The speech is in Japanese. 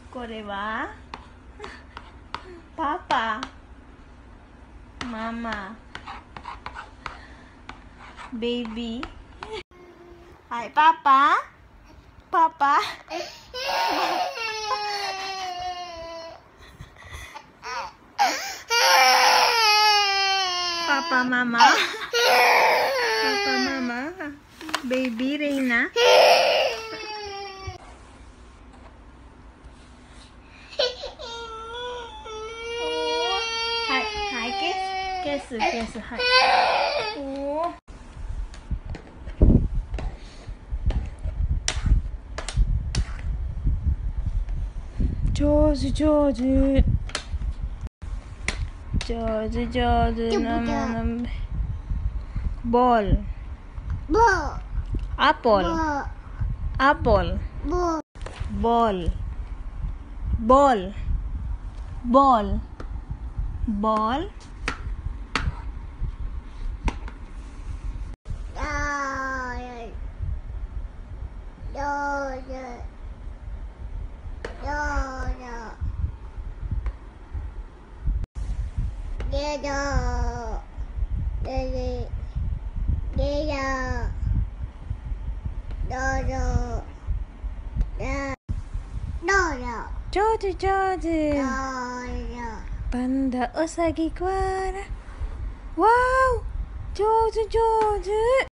これはパパ、ママ、ベイビー。はい、パパ、パパ。パパ、ママ。パパ、ママ。ベイビー、レイナ。はい、はい、ケース、はい。おー。上手上手なもの。ボール、アポル、ボール、ボール、ボール、上手上手。パンダ、ウサギ、コアラ。わーお、上手上手。